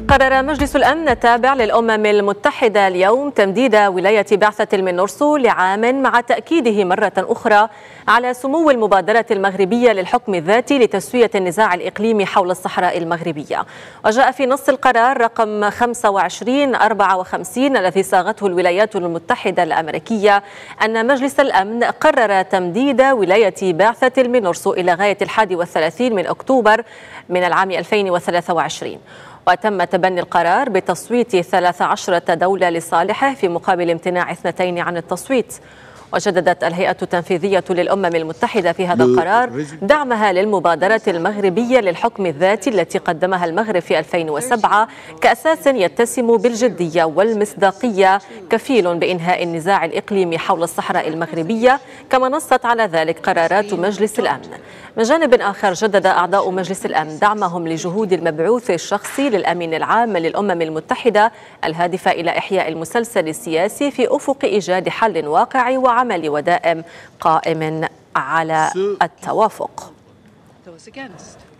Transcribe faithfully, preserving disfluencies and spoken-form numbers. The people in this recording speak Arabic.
قرر مجلس الأمن التابع للأمم المتحدة اليوم تمديد ولاية بعثة المنورسو لعام، مع تأكيده مرة أخرى على سمو المبادرة المغربية للحكم الذاتي لتسوية النزاع الإقليمي حول الصحراء المغربية. وجاء في نص القرار رقم خمسة وعشرين أربعة وخمسين الذي صاغته الولايات المتحدة الأمريكية أن مجلس الأمن قرر تمديد ولاية بعثة المنورسو إلى غاية الحادي والثلاثين من أكتوبر من العام ألفين وثلاثة وعشرين. وتم تبني القرار بتصويت ثلاث عشرة دولة لصالحه في مقابل امتناع اثنتين عن التصويت. وجددت الهيئة التنفيذية للأمم المتحدة في هذا القرار دعمها للمبادرة المغربية للحكم الذاتي التي قدمها المغرب في ألفين وسبعة كأساس يتسم بالجدية والمصداقية كفيل بإنهاء النزاع الإقليمي حول الصحراء المغربية، كما نصت على ذلك قرارات مجلس الأمن. من جانب آخر، جدد أعضاء مجلس الأمن دعمهم لجهود المبعوث الشخصي للأمين العام للأمم المتحدة الهادفة إلى إحياء المسلسل السياسي في أفق إيجاد حل واقعي وعملي ودائم قائم على التوافق.